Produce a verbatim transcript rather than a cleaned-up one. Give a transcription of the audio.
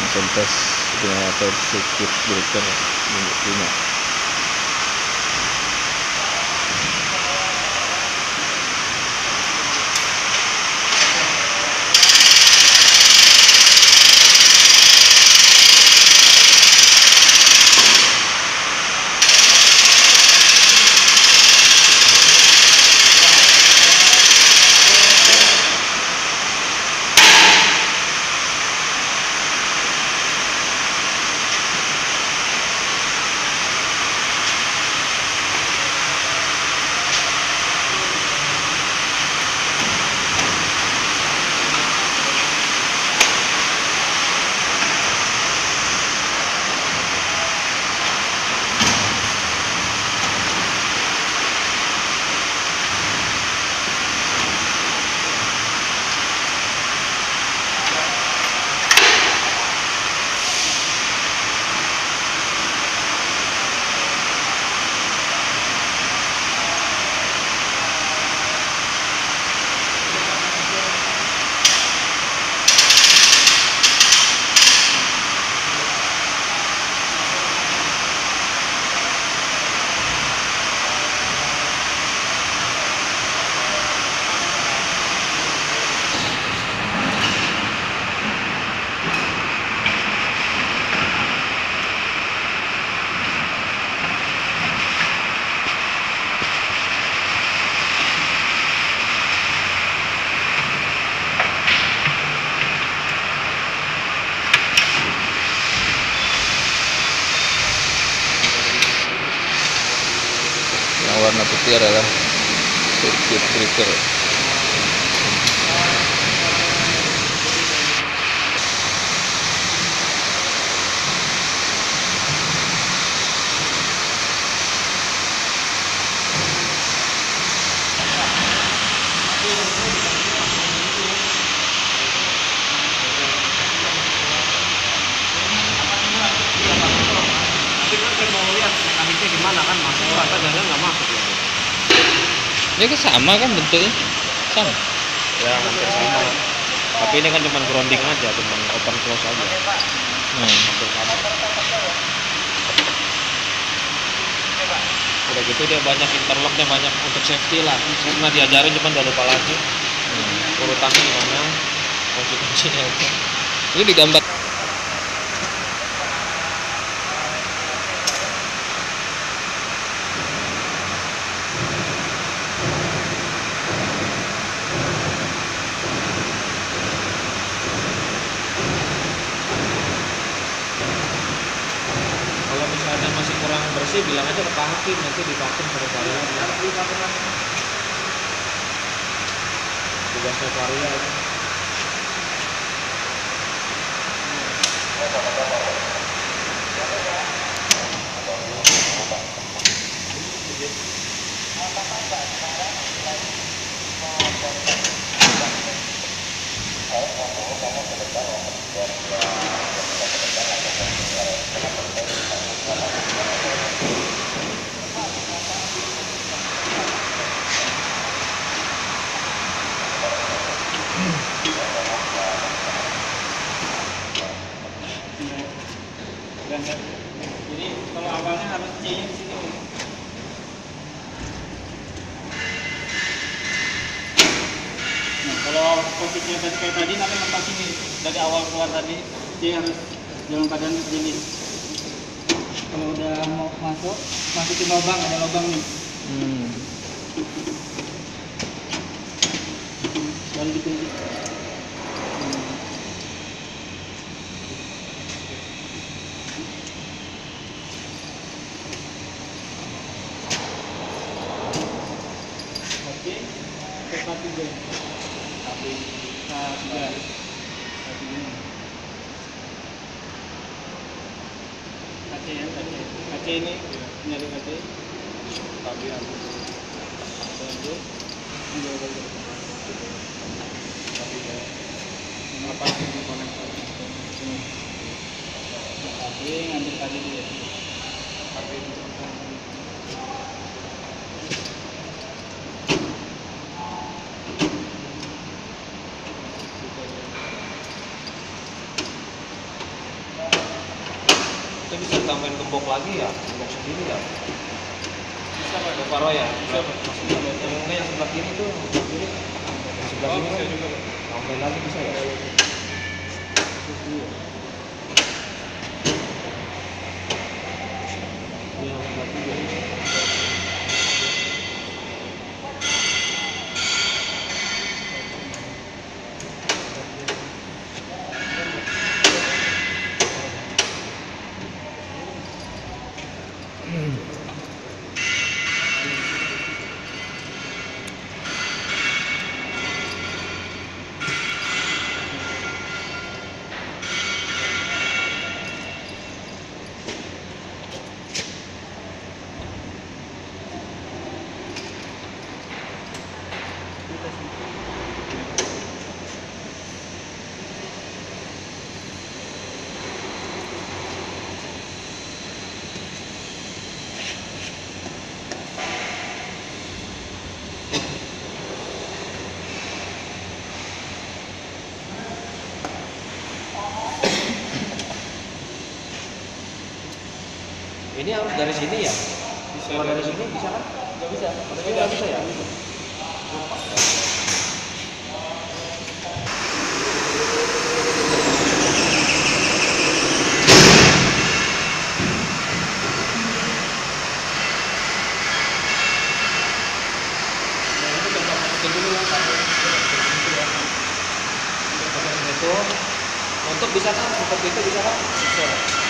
langsung tes generator circuit breaker minggu lima. Warna putih adalah circuit breaker. Gimana kan masuk apa jalan nggak masuk ya? Ya kan sama kan bentuknya sama. Ya hampir sama. Tapi ini kan cuma grounding aja, cuma open close aja. Hmm. Hampir sama. Udah gitu dia banyak interlocknya, banyak untuk safety lah. Saya pernah diajarin cuma udah lupa lagi. Hmm. Urutannya gimana? Kunci-kuncinya itu. Ini digambar. Misalnya masih kurang bersih, bilang aja ke Pak Hakim, nanti divakum sama varia. Tugasnya varia itu. Jadi kalau awalnya harus C nya di sini. Nah, kalau posisinya tadi kayak tadi nanti lepas sini dari awal keluar tadi C harus dalam keadaan begini. Kalau udah mau masuk, masukin lubang, ada lubang nih. Hmm. Baru dikunci. Tapi tiga, tapi tiga, kaca ya, kaca, kaca ini nyari kaca, tapi habis, lanjut, ambil lagi, tapi ya, apa sih di konektor ini, tapi ngambil tadi dia, tapi bisa tambahin gembok lagi ya, gembok sendiri ya. Bisa Pak. Paro ya. Maksudnya yang enggak yang sebelah kiri tuh, sebelah kiri. Yang sebelah Oh, kiri bisa kan juga. tambahin lagi bisa ya. Iya, sebelah kiri. Ini harus dari sini ya? Bisa Kalau dari dari sini bisa kan? Nggak bisa. Tapi nggak bisa ya? Nah, ini coba masukin dulu ya. Itu untuk bisa kan? Seperti itu bisa kan? Bisa.